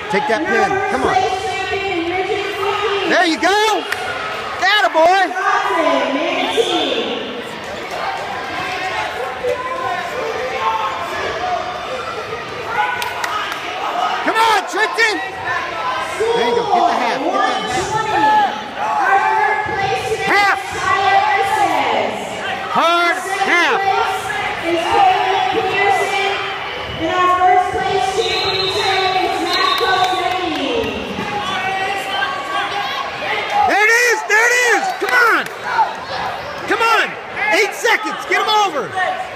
Take that pin. Come on. There you go. Atta boy. Come on, Trenton. There you go. Get the half. Get that half. Half. Hard half. And our first place championship is Matco Training. There it is! There it is! Come on! Come on! 8 seconds! Get him over!